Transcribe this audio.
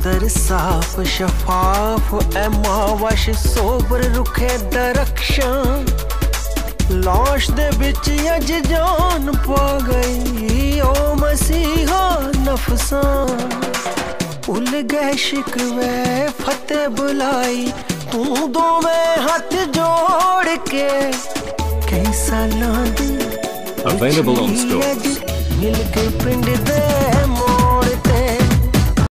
समंदर साफ शफाफ ऐ मावश सोबर रुखे दरख्शां लाश दे बिच अज जान पा गई ओ मसीहा नफसां भुल गए शिकवे फतेह बुलाई तू दोवें हाथ जोड़ के कई सालां दी Available on stores. मिल के पिंड दे